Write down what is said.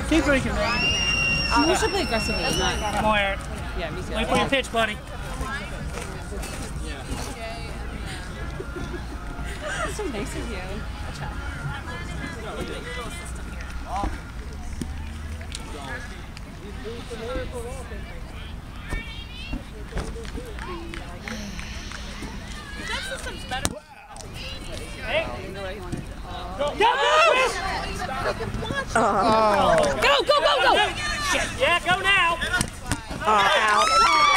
Keep drinking, man. You should play aggressively tonight. Come on, Eric. Yeah, me too. Wait for your pitch, buddy. That's so nice of you. That system's better. Hey. Go, Chris! Go, go, go, go! Shit. Yeah, go now. Out.